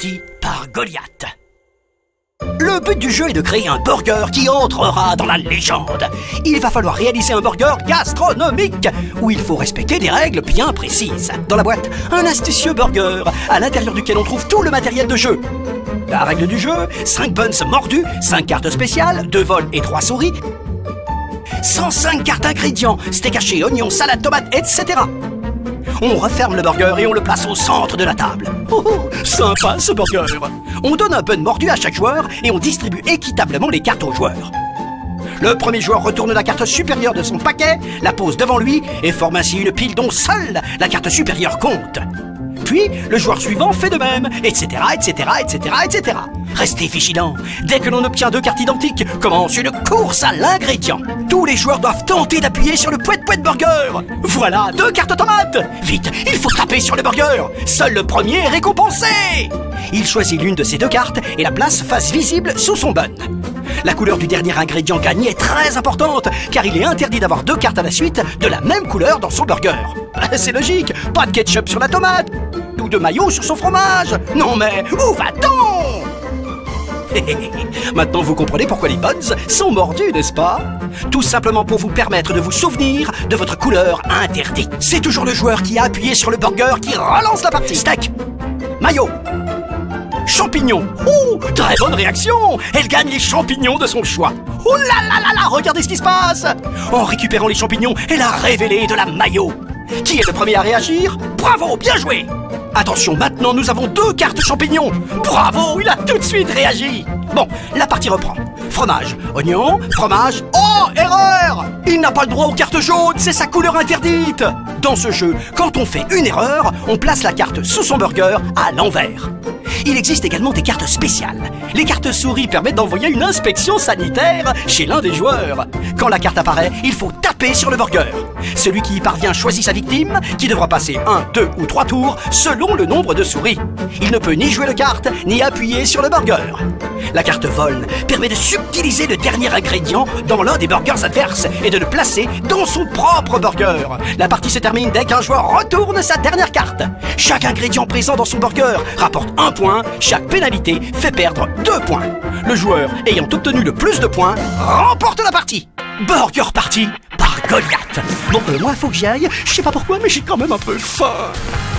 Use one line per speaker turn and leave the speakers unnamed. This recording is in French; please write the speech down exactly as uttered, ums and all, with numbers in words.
partie par Goliath. Le but du jeu est de créer un burger qui entrera dans la légende. Il va falloir réaliser un burger gastronomique où il faut respecter des règles bien précises. Dans la boîte, un astucieux burger à l'intérieur duquel on trouve tout le matériel de jeu. La règle du jeu, cinq buns mordus, cinq cartes spéciales, deux vols et trois souris, cent cinq cartes ingrédients, steak haché, oignons, salade, tomates, et cetera. On referme le burger et on le place au centre de la table. Oh, oh, sympa ce burger. On donne un bun mordu à chaque joueur et on distribue équitablement les cartes aux joueurs. Le premier joueur retourne la carte supérieure de son paquet, la pose devant lui et forme ainsi une pile dont seule la carte supérieure compte. Puis, le joueur suivant fait de même, et cetera, et cetera, et cetera, et cetera. Restez vigilants. Dès que l'on obtient deux cartes identiques, commence une course à l'ingrédient. Tous les joueurs doivent tenter d'appuyer sur le pouet-pouet burger. Voilà, deux cartes tomates. Vite, il faut taper sur le burger. Seul le premier est récompensé. Il choisit l'une de ces deux cartes et la place face visible sous son bun. La couleur du dernier ingrédient gagné est très importante, car il est interdit d'avoir deux cartes à la suite de la même couleur dans son burger. C'est logique, pas de ketchup sur la tomate, ou de mayo sur son fromage. Non mais, où va-t-on? Maintenant vous comprenez pourquoi les buns sont mordus, n'est-ce pas? Tout simplement pour vous permettre de vous souvenir de votre couleur interdite. C'est toujours le joueur qui a appuyé sur le burger qui relance la partie. Steak, mayo, champignons. Ouh, très bonne réaction. Elle gagne les champignons de son choix. Ouh là là là là, regardez ce qui se passe. En récupérant les champignons, elle a révélé de la mayo. Qui est le premier à réagir? Bravo, bien joué. Attention, maintenant nous avons deux cartes champignons. Bravo, il a tout de suite réagi. Bon, la partie reprend. Fromage, oignon, fromage. Oh, erreur! Il n'a pas le droit aux cartes jaunes, c'est sa couleur interdite. Dans ce jeu, quand on fait une erreur, on place la carte sous son burger à l'envers. Il existe également des cartes spéciales. Les cartes souris permettent d'envoyer une inspection sanitaire chez l'un des joueurs. Quand la carte apparaît, il faut taper sur le burger. Celui qui y parvient choisit sa victime, qui devra passer un, deux ou trois tours selon le nombre de souris. Il ne peut ni jouer de carte, ni appuyer sur le burger. La carte vol permet de subtiliser le dernier ingrédient dans l'un des burgers adverses et de le placer dans son propre burger. La partie se termine dès qu'un joueur retourne sa dernière carte. Chaque ingrédient présent dans son burger rapporte un point, chaque pénalité fait perdre deux points. Le joueur ayant obtenu le plus de points remporte la partie. Burger Party par Goliath. Bon, euh, moi, faut que j'y aille. Je sais pas pourquoi, mais j'ai quand même un peu faim.